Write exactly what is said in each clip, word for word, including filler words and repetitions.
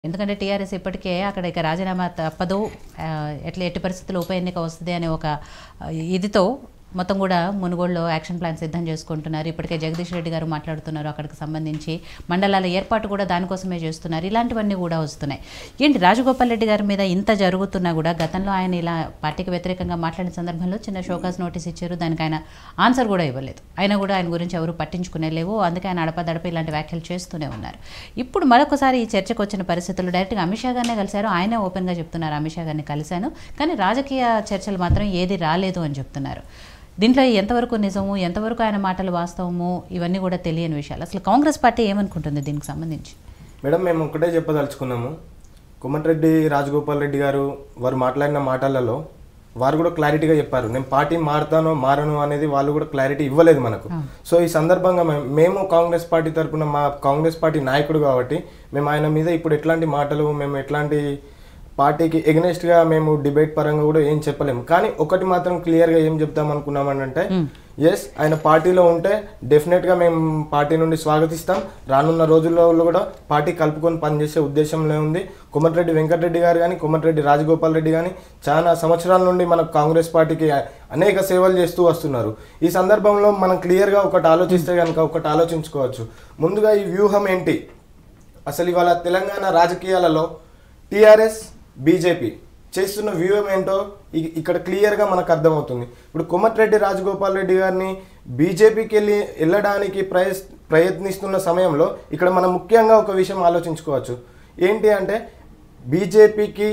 ఎందుకంటే టీఆర్ఎస్ ఇప్పటికే అక్కడ ఇక రాజీనామా తప్పదు, ఎట్లా ఎట్టి పరిస్థితుల్లో ఉప ఎన్నిక వస్తుంది అనే ఒక ఇదితో మొత్తం కూడా మునుగోడులో యాక్షన్ ప్లాన్ సిద్ధం చేసుకుంటున్నారు. ఇప్పటికే జగదీష్ రెడ్డి గారు మాట్లాడుతున్నారు, అక్కడికి సంబంధించి మండలాల ఏర్పాటు కూడా దానికోసమే చేస్తున్నారు. ఇలాంటివన్నీ కూడా వస్తున్నాయి. ఏంటి రాజగోపాల్ రెడ్డి గారి మీద ఇంత జరుగుతున్నా కూడా గతంలో ఆయన ఇలా పార్టీకి వ్యతిరేకంగా మాట్లాడిన సందర్భంలో చిన్న షోకాజ్ నోటీస్ ఇచ్చారు, దానికి ఆయన ఆన్సర్ కూడా ఇవ్వలేదు. అయినా కూడా ఆయన గురించి ఎవరు పట్టించుకునే లేవు, అందుకే ఆయన అడపదడప ఇలాంటి వ్యాఖ్యలు చేస్తూనే ఉన్నారు. ఇప్పుడు మరొకసారి ఈ చర్చకు వచ్చిన పరిస్థితుల్లో డైరెక్ట్గా అమిత్ షా గారినే కలిశారు. ఆయనే ఓపెన్గా చెప్తున్నారు అమిత్ షా గారిని కలిశాను, కానీ రాజకీయ చర్చలు మాత్రం ఏది రాలేదు అని చెప్తున్నారు. దీంట్లో ఎంతవరకు నిజము, ఎంతవరకు ఆయన మాటలు వాస్తవము, ఇవన్నీ కూడా తెలియని విషయాలు. అసలు కాంగ్రెస్ పార్టీ ఏమనుకుంటుంది దీనికి సంబంధించి? మేడం, మేము ఒకటే చెప్పదలుచుకున్నాము. కోమటిరెడ్డి రాజగోపాల్ రెడ్డి గారు వారు మాట్లాడిన మాటలలో వారు కూడా క్లారిటీగా చెప్పారు, నేను పార్టీ మారుతానో మారను అనేది వాళ్ళు కూడా క్లారిటీ ఇవ్వలేదు మనకు. సో ఈ సందర్భంగా మేము కాంగ్రెస్ పార్టీ తరఫున మా కాంగ్రెస్ పార్టీ నాయకుడు కాబట్టి మేము ఆయన మీద ఇప్పుడు ఎట్లాంటి మాటలు, మేము ఎట్లాంటి పార్టీకి ఎగ్నెస్ట్గా మేము డిబేట్ పరంగా కూడా ఏం చెప్పలేము. కానీ ఒకటి మాత్రం క్లియర్గా ఏం చెప్తాం అనుకున్నామనంటే, ఎస్ ఆయన పార్టీలో ఉంటే డెఫినెట్గా మేము పార్టీ నుండి స్వాగతిస్తాం. రానున్న రోజుల్లో కూడా పార్టీ కలుపుకొని పనిచేసే ఉద్దేశంలో ఉంది. కోమటిరెడ్డి వెంకటరెడ్డి గారు కానీ కోమటిరెడ్డి రాజగోపాల్ రెడ్డి కానీ చాలా సంవత్సరాల నుండి మన కాంగ్రెస్ పార్టీకి అనేక సేవలు చేస్తూ వస్తున్నారు. ఈ సందర్భంలో మనం క్లియర్గా ఒకటి ఆలోచిస్తే కనుక ఒకటి ఆలోచించుకోవచ్చు. ముందుగా ఈ వ్యూహం ఏంటి, అసలు ఇవాళ తెలంగాణ రాజకీయాలలో టీఆర్ఎస్ బీజేపీ చేస్తున్న వ్యూహం ఏంటో ఇక్కడ క్లియర్గా మనకు అర్థమవుతుంది. ఇప్పుడు కోమటిరెడ్డి రాజగోపాల్ రెడ్డి గారిని బీజేపీకి వెళ్ళి వెళ్ళడానికి ప్రయస్ ప్రయత్నిస్తున్న సమయంలో ఇక్కడ మనం ముఖ్యంగా ఒక విషయం ఆలోచించుకోవచ్చు. ఏంటి అంటే, బీజేపీకి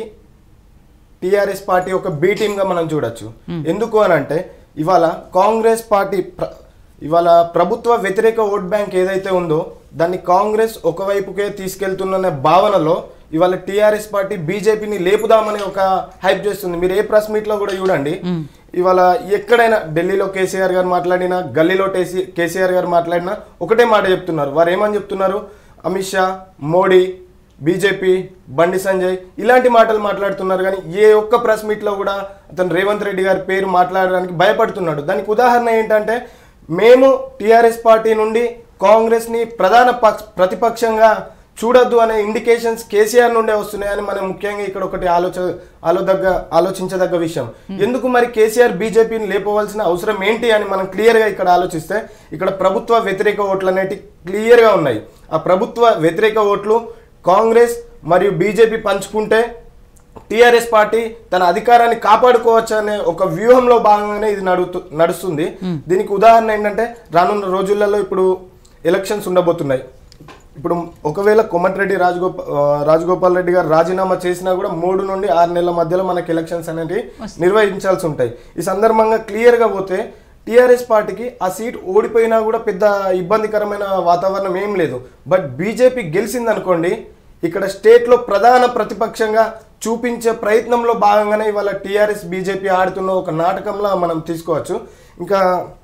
టీఆర్ఎస్ పార్టీ ఒక బీ టీమ్గా మనం చూడొచ్చు. ఎందుకు అని అంటే, ఇవాళ కాంగ్రెస్ పార్టీ ఇవాళ ప్రభుత్వ వ్యతిరేక ఓట్ బ్యాంక్ ఏదైతే ఉందో దాన్ని కాంగ్రెస్ ఒకవైపుకే తీసుకెళ్తున్న భావనలో ఇవాళ టీఆర్ఎస్ పార్టీ బీజేపీని లేపుదామని ఒక హైప్ చేస్తుంది. మీరు ఏ ప్రెస్ మీట్లో కూడా చూడండి, ఇవాళ ఎక్కడైనా ఢిల్లీలో కేసీఆర్ గారు మాట్లాడినా, గల్లీలో టేసీ కేసీఆర్ గారు మాట్లాడినా ఒకటే మాట చెప్తున్నారు. వారు ఏమని చెప్తున్నారు, అమిత్ షా, మోడీ, బీజేపీ, బండి సంజయ్ ఇలాంటి మాటలు మాట్లాడుతున్నారు. కానీ ఏ ఒక్క ప్రెస్ మీట్లో కూడా అతను రేవంత్ రెడ్డి గారి పేరు మాట్లాడడానికి భయపడుతున్నాడు. దానికి ఉదాహరణ ఏంటంటే, మేము టీఆర్ఎస్ పార్టీ నుండి కాంగ్రెస్ని ప్రధాన పక్ష ప్రతిపక్షంగా చూడొద్దు అనే ఇండికేషన్స్ కేసీఆర్ నుండే వస్తున్నాయని మనం ముఖ్యంగా ఇక్కడ ఒకటి ఆలోచ ఆలోదగ్గ ఆలోచించదగ్గ విషయం. ఎందుకు మరి కేసీఆర్ బీజేపీని లేపవలసిన అవసరం ఏంటి అని మనం క్లియర్గా ఇక్కడ ఆలోచిస్తే, ఇక్కడ ప్రభుత్వ వ్యతిరేక ఓట్లు అనేవి క్లియర్గా ఉన్నాయి. ఆ ప్రభుత్వ వ్యతిరేక ఓట్లు కాంగ్రెస్ మరియు బీజేపీ పంచుకుంటే టీఆర్ఎస్ పార్టీ తన అధికారాన్ని కాపాడుకోవచ్చు అనే ఒక వ్యూహంలో భాగంగానే ఇది నడుతు నడుస్తుంది. దీనికి ఉదాహరణ ఏంటంటే, రానున్న రోజులలో ఇప్పుడు ఎలక్షన్స్ ఉండబోతున్నాయి. ఇప్పుడు ఒకవేళ కోమటిరెడ్డి రాజగోపాల్ రాజగోపాల్ రెడ్డి గారు రాజీనామా చేసినా కూడా మూడు నుండి ఆరు నెలల మధ్యలో మనకి ఎలక్షన్స్ అనేవి నిర్వహించాల్సి ఉంటాయి. ఈ సందర్భంగా క్లియర్గా పోతే టీఆర్ఎస్ పార్టీకి ఆ సీట్ ఓడిపోయినా కూడా పెద్ద ఇబ్బందికరమైన వాతావరణం ఏం లేదు. బట్ బీజేపీ గెలిచిందనుకోండి, ఇక్కడ స్టేట్లో ప్రధాన ప్రతిపక్షంగా చూపించే ప్రయత్నంలో భాగంగానే ఇవాళ టీఆర్ఎస్ బీజేపీ ఆడుతున్న ఒక నాటకంలో మనం తీసుకోవచ్చు. ఇంకా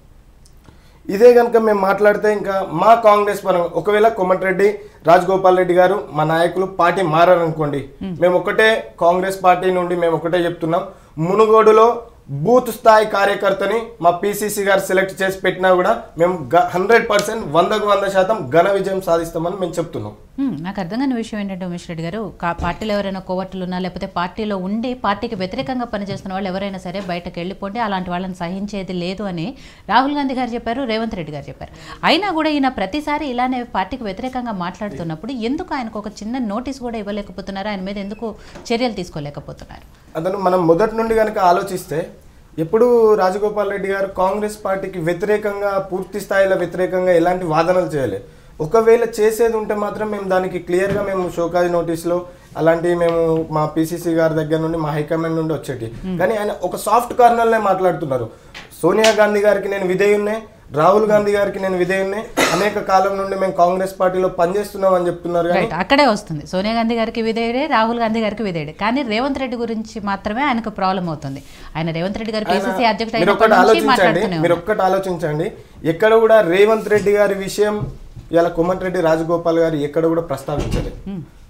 ఇదే కనుక మేము మాట్లాడితే, ఇంకా మా కాంగ్రెస్ పరం ఒకవేళ కోమటిరెడ్డి రాజగోపాల్ రెడ్డి గారు మా నాయకులు పార్టీ మారారనుకోండి, మేము ఒకటే కాంగ్రెస్ పార్టీ నుండి మేము ఒకటే చెప్తున్నాం, మునుగోడులో బూత్ స్థాయి కార్యకర్తని మా పీసీసీ గారు సెలెక్ట్ చేసి పెట్టినా కూడా మేము హండ్రెడ్ పర్సెంట్ వందకు వంద శాతం ఘన విజయం సాధిస్తామని మేము చెప్తున్నాం. నాకు అర్థం కాని విషయం ఏంటంటే ఉమేష్ రెడ్డి గారు, పార్టీలో ఎవరైనా కోవర్టులు ఉన్నా, లేకపోతే పార్టీలో ఉండి పార్టీకి వ్యతిరేకంగా పనిచేస్తున్న వాళ్ళు ఎవరైనా సరే బయటకు వెళ్ళిపోండి, అలాంటి వాళ్ళని సహించేది లేదు అని రాహుల్ గాంధీ గారు చెప్పారు, రేవంత్ రెడ్డి గారు చెప్పారు. అయినా కూడా ఈయన ప్రతిసారి ఇలానే పార్టీకి వ్యతిరేకంగా మాట్లాడుతున్నప్పుడు ఎందుకు ఆయనకు ఒక చిన్న నోటీస్ కూడా ఇవ్వలేకపోతున్నారు? ఆయన మీద ఎందుకు చర్యలు తీసుకోలేకపోతున్నారు? అతను మనం మొదటి నుండి కనుక ఆలోచిస్తే, ఎప్పుడు రాజగోపాల్ రెడ్డి గారు కాంగ్రెస్ పార్టీకి వ్యతిరేకంగా పూర్తి స్థాయిలో వ్యతిరేకంగా ఎలాంటి వాదనలు చేయలేదు. ఒకవేళ చేసేది ఉంటే మాత్రం మేము దానికి క్లియర్గా మేము షోకాజ్ నోటీస్లో అలాంటివి మేము మా పీసీసీ గారి దగ్గర నుండి మా హైకమాండ్ నుండి వచ్చేటి. కానీ ఆయన ఒక సాఫ్ట్ కార్నర్లే మాట్లాడుతున్నారు. సోనియా గాంధీ గారికి నేను విధేయున్నే, రాహుల్ గాంధీ గారికి నేను విధేయున్నే, అనేక కాలం నుండి మేము కాంగ్రెస్ పార్టీలో పనిచేస్తున్నాం అని చెప్తున్నారు. అక్కడే వస్తుంది, సోనియా గాంధీ గారికి విధేయుడే, రాహుల్ గాంధీ గారికి విధేయుడే. కానీ రేవంత్ రెడ్డి గురించి మాత్రమే ఆయనకు ప్రాబ్లం అవుతుంది. ఆయన రేవంత్ రెడ్డి గారు పీసీసీ అధ్యక్షుడు మీరు ఒక్కటి ఆలోచించండి, ఎక్కడ కూడా రేవంత్ రెడ్డి గారి విషయం ఇలా కోమటిరెడ్డి రాజగోపాల్ గారు ఎక్కడ కూడా ప్రస్తావించలేదు.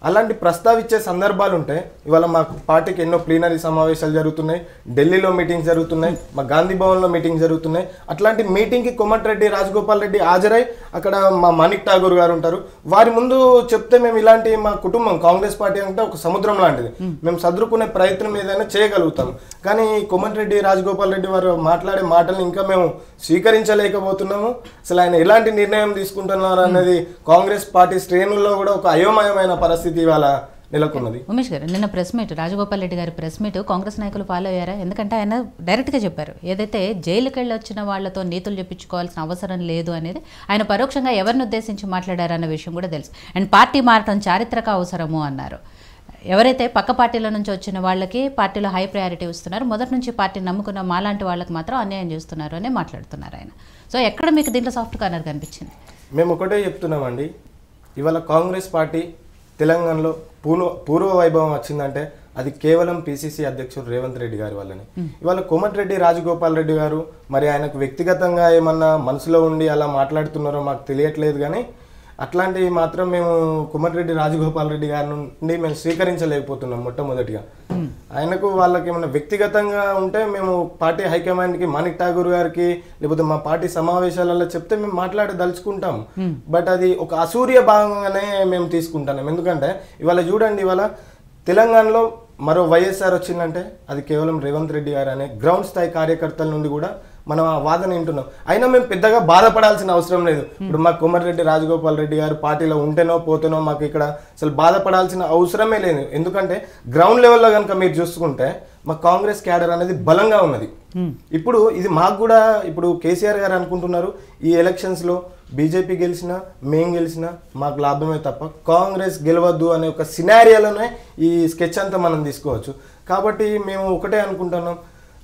అలాంటి ప్రస్తావించే సందర్భాలు ఉంటాయి. ఇవాళ మా పార్టీకి ఎన్నో ప్లీనరీ సమావేశాలు జరుగుతున్నాయి, ఢిల్లీలో మీటింగ్స్ జరుగుతున్నాయి, మా గాంధీ భవన్లో మీటింగ్స్ జరుగుతున్నాయి. అట్లాంటి మీటింగ్కి కోమటిరెడ్డి రాజగోపాల్ రెడ్డి హాజరై అక్కడ మా మాణిక్ ఠాగూర్ గారు ఉంటారు, వారి ముందు చెప్తే మేము ఇలాంటి మా కుటుంబం కాంగ్రెస్ పార్టీ అంటే ఒక సముద్రం లాంటిది, మేము సదురుకునే ప్రయత్నం ఏదైనా చేయగలుగుతాం. కానీ కోమటిరెడ్డి రాజగోపాల్ రెడ్డి వారు మాట్లాడే మాటలు ఇంకా మేము స్వీకరించలేకపోతున్నాము. అసలు ఆయన ఎలాంటి నిర్ణయం తీసుకుంటున్నారు అనేది కాంగ్రెస్ పార్టీ శ్రేణుల్లో కూడా ఒక అయోమయమైన పరిస్థితి ఇవాళ నెలకొన్నది. ఉమేష్ గారు, నిన్న ప్రెస్ మీట్ రాజగోపాల్ రెడ్డి గారి ప్రెస్ మీట్ కాంగ్రెస్ నాయకులు ఫాలో అయ్యారా? ఎందుకంటే ఆయన డైరెక్ట్గా చెప్పారు, ఏదైతే జైలుకి వెళ్ళి వచ్చిన వాళ్ళతో నీతులు చెప్పించుకోవాల్సిన అవసరం లేదు అనేది ఆయన పరోక్షంగా ఎవరిని ఉద్దేశించి మాట్లాడారన్న విషయం కూడా తెలుసు. అండ్ పార్టీ మారటం చారిత్రక అవసరము అన్నారు. ఎవరైతే పక్క పార్టీల నుంచి వచ్చిన వాళ్ళకి పార్టీలో హై ప్రయారిటీ ఇస్తున్నారు, మొదటి నుంచి పార్టీని నమ్ముకున్న మాలాంటి వాళ్ళకి మాత్రం అన్యాయం చేస్తున్నారు అని మాట్లాడుతున్నారు ఆయన. సో ఎక్కడ మీకు దీంట్లో సాఫ్ట్ కార్నర్ కనిపించింది? మేము ఒకటే చెప్తున్నామండి, ఇవాళ కాంగ్రెస్ పార్టీ తెలంగాణలో పూర్వ పూర్వ వైభవం వచ్చిందంటే అది కేవలం పిసిసి అధ్యక్షుడు రేవంత్ రెడ్డి గారి వల్లనే. ఇవాళ కోమటిరెడ్డి రాజగోపాల్ రెడ్డి గారు మరి ఆయనకు వ్యక్తిగతంగా ఏమన్నా మనసులో ఉండి అలా మాట్లాడుతున్నారో మాకు తెలియట్లేదు, కానీ అట్లాంటివి మాత్రం మేము కోమటిరెడ్డి రాజగోపాల్ రెడ్డి గారి నుండి మేము స్వీకరించలేకపోతున్నాం. మొట్టమొదటిగా ఆయనకు వాళ్ళకి ఏమైనా వ్యక్తిగతంగా ఉంటే మేము పార్టీ హైకమాండ్కి మాణిక్ ఠాగూర్ గారికి లేకపోతే మా పార్టీ సమావేశాలలో చెప్తే మేము మాట్లాడదలుచుకుంటాం. బట్ అది ఒక అసూర్య భాగంగానే మేము తీసుకుంటున్నాం. ఎందుకంటే ఇవాళ చూడండి, ఇవాళ తెలంగాణలో మరో వైఎస్ఆర్ వచ్చిందంటే అది కేవలం రేవంత్ రెడ్డి గారు అనే గ్రౌండ్ స్థాయి కార్యకర్తల నుండి కూడా మనం ఆ వాదన వింటున్నాం. అయినా మేము పెద్దగా బాధపడాల్సిన అవసరం లేదు. ఇప్పుడు మాకు కోమటిరెడ్డి రాజగోపాల్ రెడ్డి గారు పార్టీలో ఉంటేనో పోతేనో మాకు ఇక్కడ అసలు బాధపడాల్సిన అవసరమే లేదు. ఎందుకంటే గ్రౌండ్ లెవెల్లో కనుక మీరు చూసుకుంటే మా కాంగ్రెస్ క్యాడర్ అనేది బలంగా ఉన్నది. ఇప్పుడు ఇది మాకు కూడా ఇప్పుడు కేసీఆర్ గారు అనుకుంటున్నారు ఈ ఎలక్షన్స్లో బీజేపీ గెలిచినా మేం గెలిచినా మాకు లాభమే తప్ప కాంగ్రెస్ గెలవద్దు అనే ఒక సినారియోలోనే ఈ స్కెచ్ అంతా మనం తీసుకోవచ్చు. కాబట్టి మేము ఒకటే అనుకుంటున్నాం,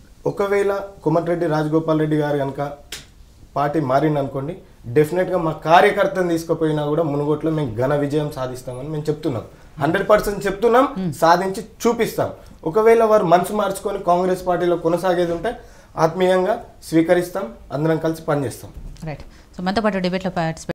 ఒకవేళ కోమటిరెడ్డి రాజగోపాల్ రెడ్డి గారు కనుక పార్టీ మారింది అనుకోండి, డెఫినెట్గా మా కార్యకర్తను తీసుకుపోయినా కూడా మునుగోట్లో మేము ఘన విజయం సాధిస్తామని మేము చెప్తున్నాం. హండ్రెడ్ పర్సెంట్ చెప్తున్నాం, సాధించి చూపిస్తాం. ఒకవేళ వారు మనసు మార్చుకొని కాంగ్రెస్ పార్టీలో కొనసాగేది ఉంటే ఆత్మీయంగా స్వీకరిస్తాం, అందరం కలిసి పనిచేస్తాం. రైట్. సో మనతో పాటు డిబేట్లో పార్టిసిపేట్